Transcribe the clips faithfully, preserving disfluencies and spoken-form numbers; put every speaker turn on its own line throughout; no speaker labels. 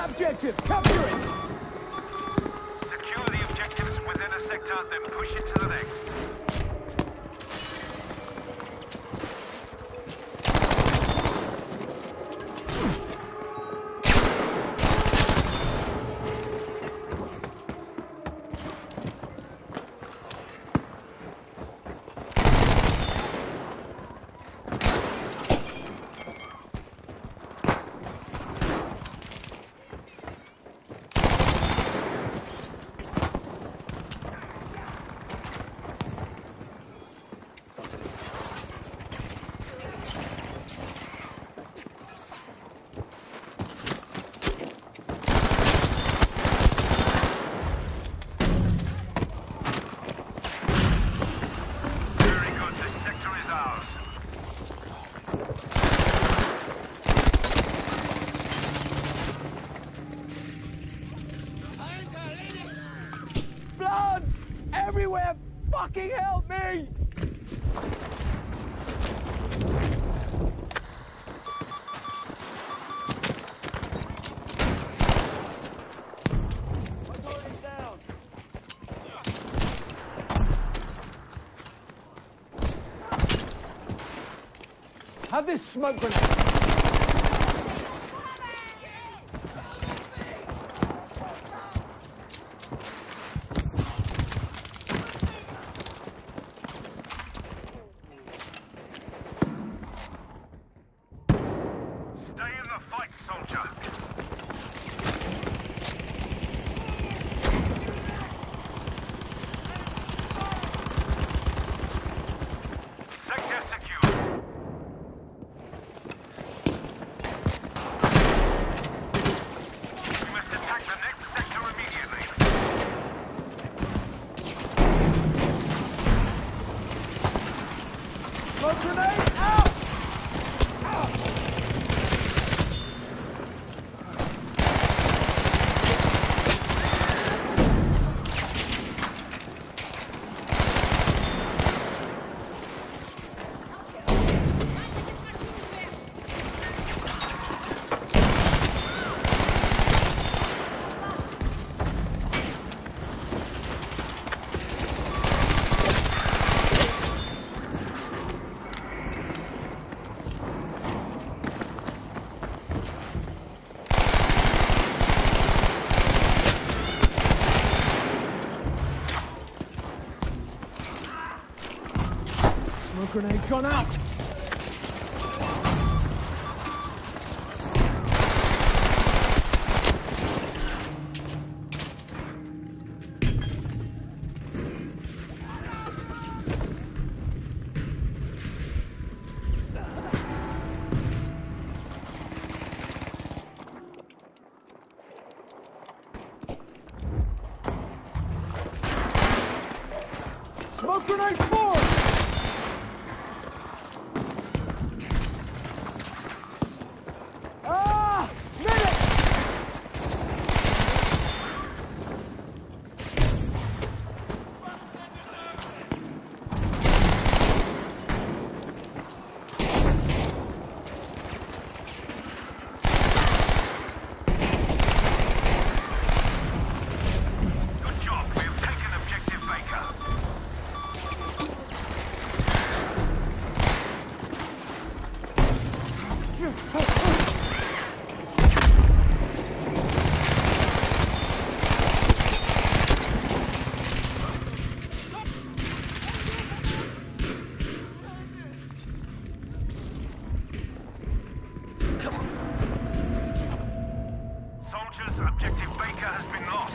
that objective! Capture it!
Secure the objectives within a sector, then push it to the next.
Everywhere! Fucking help me! Have this smoke grenade. Smoke grenade out! Smoke grenade gone out! Smoke grenade forward! Ah! Medic!
Good job. We've taken objective Baker. Soldiers, objective Baker has been lost.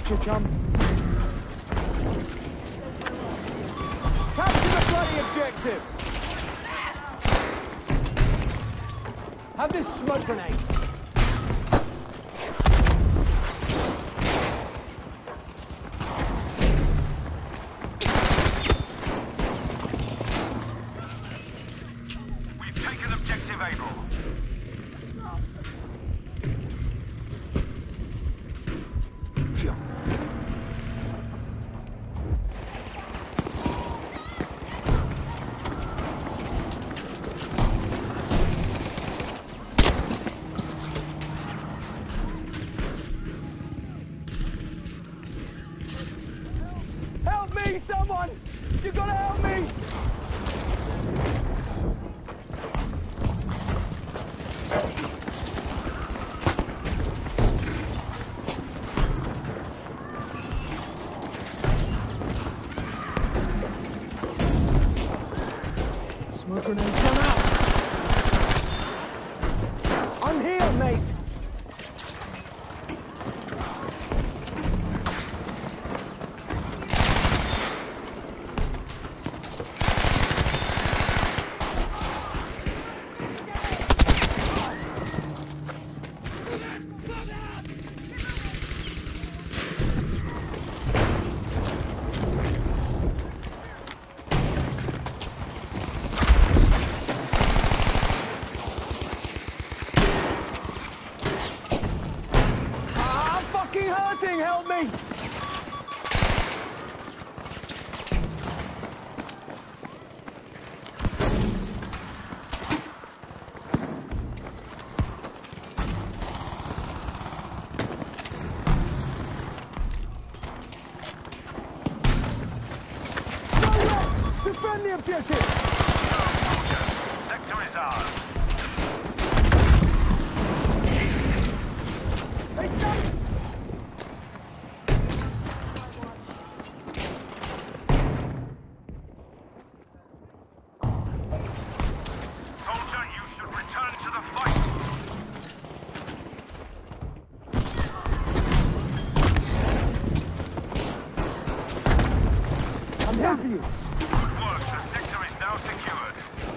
Gotcha, chum. Capture the bloody objective! Have this smoke grenade.
We've taken objective Able.
Help me, someone! You gotta help me! Smoke grenade, come out! I'm here, mate! Hurting, help me! Defend the objective!
Sector is ours.
They got it!
Soldier, you should return to the fight.
I'm here for you!
Good work. The sector is now secured.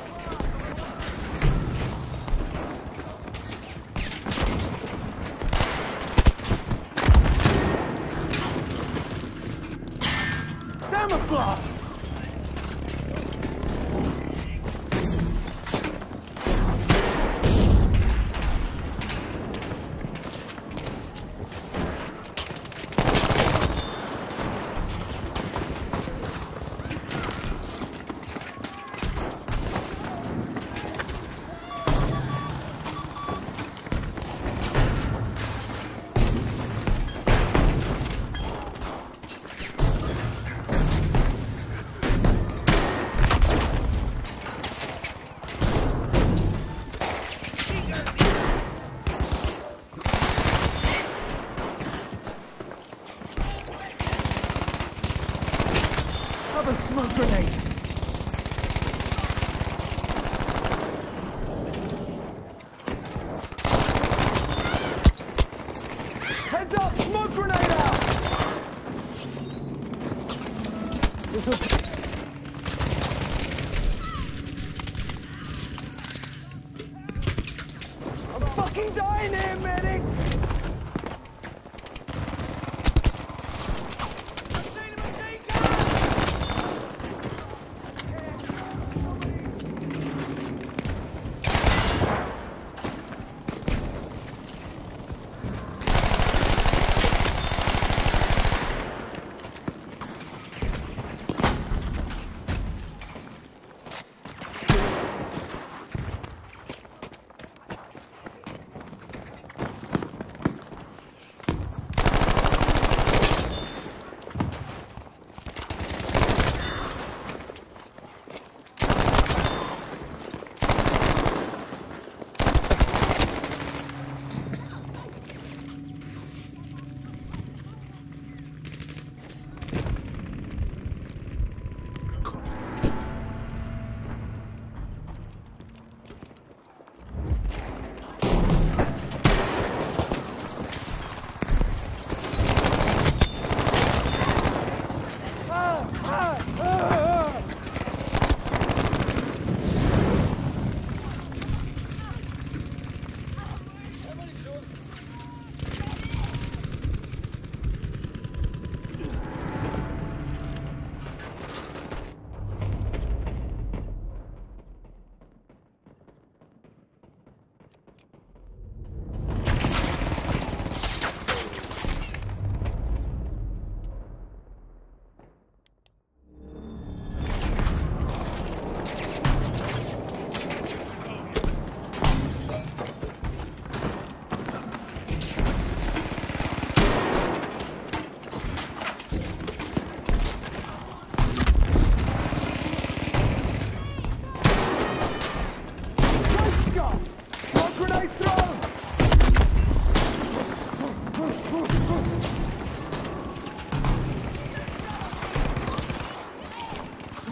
Damn it, blast! Have a smoke grenade! Heads up! Smoke grenade out! This will... I'm fucking dying here, medic! I've seen a machine gun!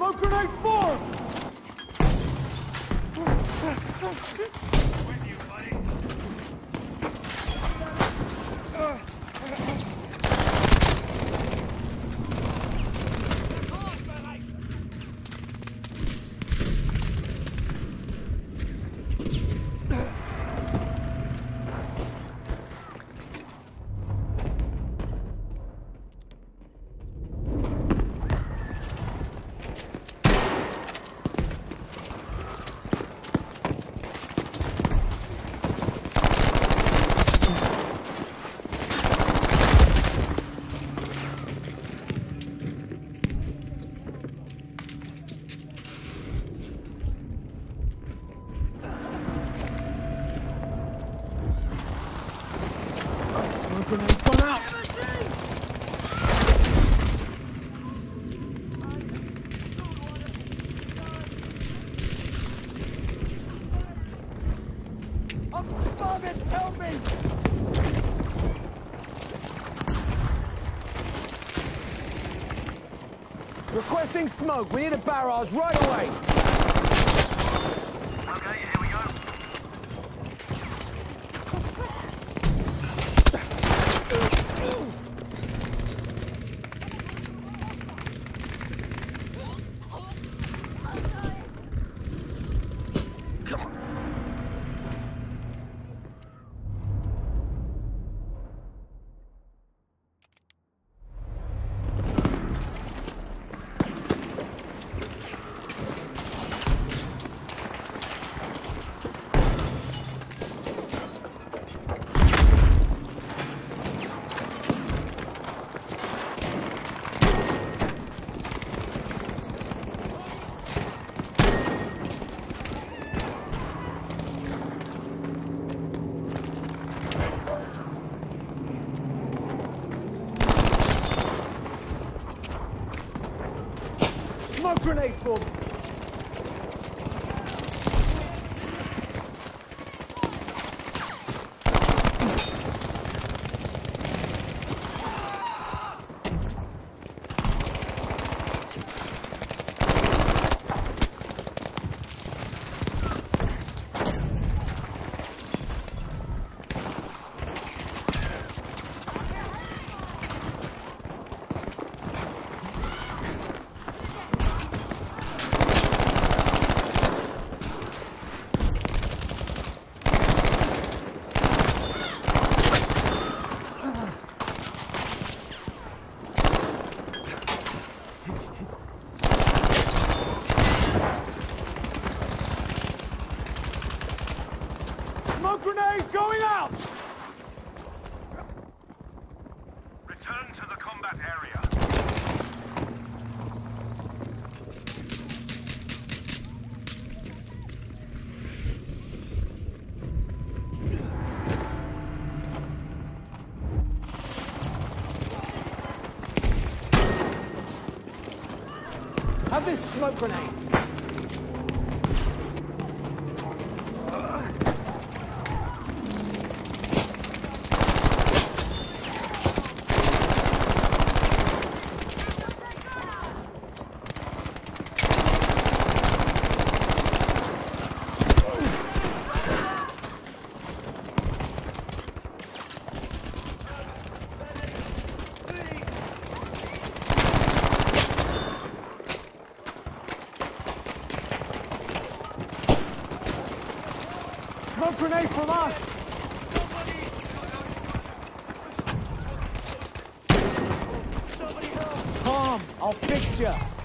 Smoke grenade forward!
With you, buddy.
Smoke grenade's gone out! I'm starving! Help me! Requesting smoke. We need a barrage right away.
Okay, here we go.
Smoke grenade for me. Smoke grenade going out!
Return to the combat area.
Have this smoke grenade. Smoke grenade from us! Calm, I'll fix you.